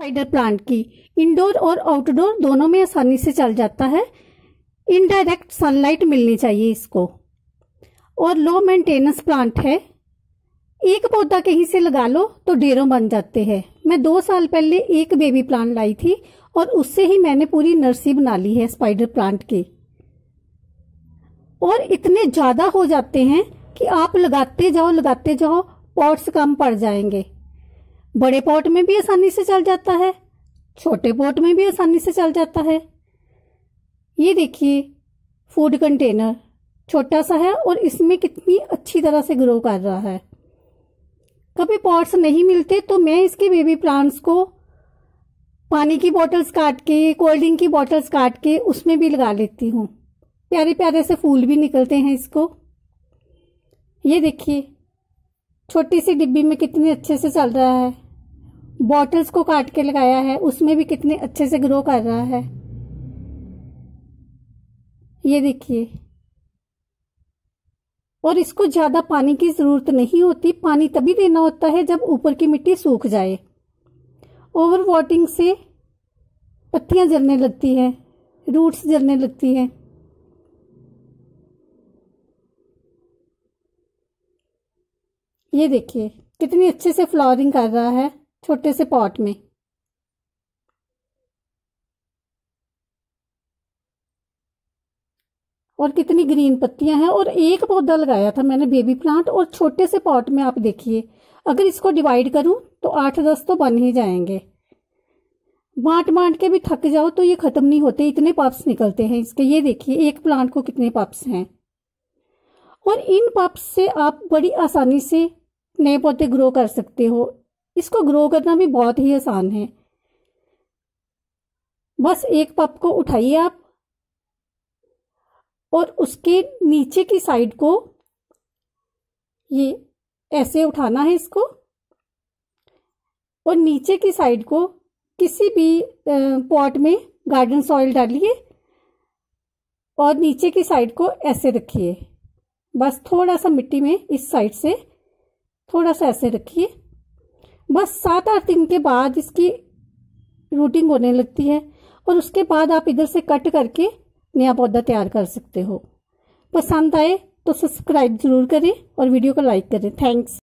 Spider plant की indoor और outdoor दोनों में आसानी से चल जाता है। इनडायरेक्ट सनलाइट मिलनी चाहिए इसको और लो मेंटेनेंस प्लांट है। एक पौधा कहीं से लगा लो तो ढेरों बन जाते हैं। मैं 2 साल पहले एक बेबी प्लांट लाई थी और उससे ही मैंने पूरी नर्सरी बना ली है स्पाइडर प्लांट की। और इतने ज्यादा हो जाते हैं कि आप लगाते जाओ पॉट्स कम पड़ जाएंगे। बड़े पॉट में भी आसानी से चल जाता है, छोटे पॉट में भी आसानी से चल जाता है। ये देखिए फूड कंटेनर छोटा सा है और इसमें कितनी अच्छी तरह से ग्रो कर रहा है। कभी पॉट्स नहीं मिलते तो मैं इसके बेबी प्लांट्स को पानी की बोतल्स काट के, कोल्ड ड्रिंक की बोतल्स काट के उसमें भी लगा लेती हूँ। प्यारे प्यारे से फूल भी निकलते हैं इसको। ये देखिए छोटी सी डिब्बी में कितने अच्छे से चल रहा है। बॉटल्स को काट के लगाया है, उसमें भी कितने अच्छे से ग्रो कर रहा है। ये देखिए, और इसको ज्यादा पानी की जरूरत नहीं होती। पानी तभी देना होता है जब ऊपर की मिट्टी सूख जाए। ओवर वाटरिंग से पत्तियां जलने लगती है, रूट्स जलने लगती है। ये देखिए कितनी अच्छे से फ्लावरिंग कर रहा है छोटे से पॉट में। और कितनी ग्रीन पत्तियां हैं। और एक पौधा लगाया था मैंने बेबी प्लांट और छोटे से पॉट में आप देखिए, अगर इसको डिवाइड करूं तो 8-10 तो बन ही जाएंगे। बांट के भी थक जाओ तो ये खत्म नहीं होते, इतने पप्स निकलते हैं इसके। ये देखिए एक प्लांट को कितने पप्स हैं। और इन पप्स से आप बड़ी आसानी से नए पौधे ग्रो कर सकते हो। इसको ग्रो करना भी बहुत ही आसान है। बस एक पप को उठाइए आप और उसके नीचे की साइड को ये ऐसे उठाना है इसको, और नीचे की साइड को किसी भी पॉट में गार्डन सॉइल डालिए और नीचे की साइड को ऐसे रखिए। बस थोड़ा सा मिट्टी में इस साइड से थोड़ा सा ऐसे रखिए। बस 7-8 दिन के बाद इसकी रूटिंग होने लगती है और उसके बाद आप इधर से कट करके नया पौधा तैयार कर सकते हो। पसंद आए तो सब्सक्राइब जरूर करें और वीडियो को लाइक करें। थैंक्स।